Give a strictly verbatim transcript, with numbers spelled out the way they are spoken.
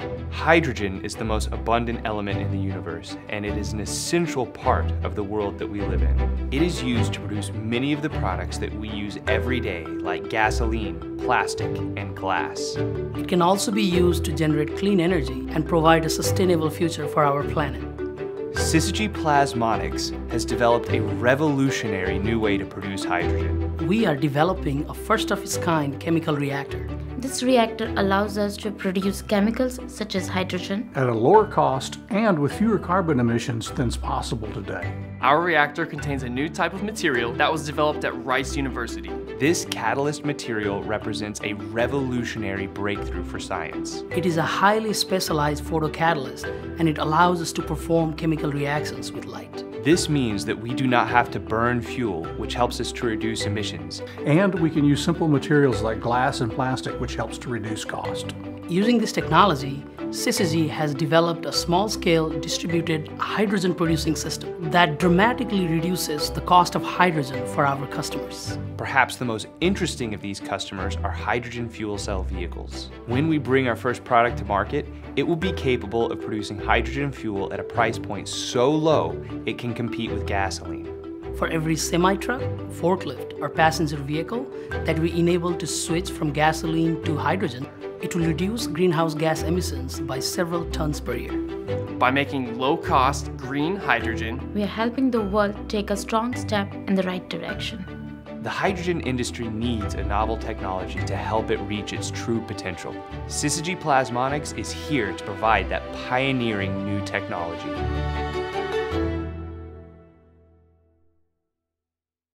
Hydrogen is the most abundant element in the universe, and it is an essential part of the world that we live in. It is used to produce many of the products that we use every day, like gasoline, plastic, and glass. It can also be used to generate clean energy and provide a sustainable future for our planet. Syzygy Plasmonics has developed a revolutionary new way to produce hydrogen. We are developing a first-of-its-kind chemical reactor. This reactor allows us to produce chemicals such as hydrogen at a lower cost and with fewer carbon emissions than is possible today. Our reactor contains a new type of material that was developed at Rice University. This catalyst material represents a revolutionary breakthrough for science. It is a highly specialized photocatalyst, and it allows us to perform chemical reactions with light. This means that we do not have to burn fuel, which helps us to reduce emissions. And we can use simple materials like glass and plastic, which helps to reduce cost. Using this technology, Syzygy has developed a small-scale distributed hydrogen-producing system that dramatically reduces the cost of hydrogen for our customers. Perhaps the most interesting of these customers are hydrogen fuel cell vehicles. When we bring our first product to market, it will be capable of producing hydrogen fuel at a price point so low it can compete with gasoline. For every semi-truck, forklift, or passenger vehicle that we enable to switch from gasoline to hydrogen, it will reduce greenhouse gas emissions by several tons per year. By making low-cost green hydrogen, we are helping the world take a strong step in the right direction. The hydrogen industry needs a novel technology to help it reach its true potential. Syzygy Plasmonics is here to provide that pioneering new technology.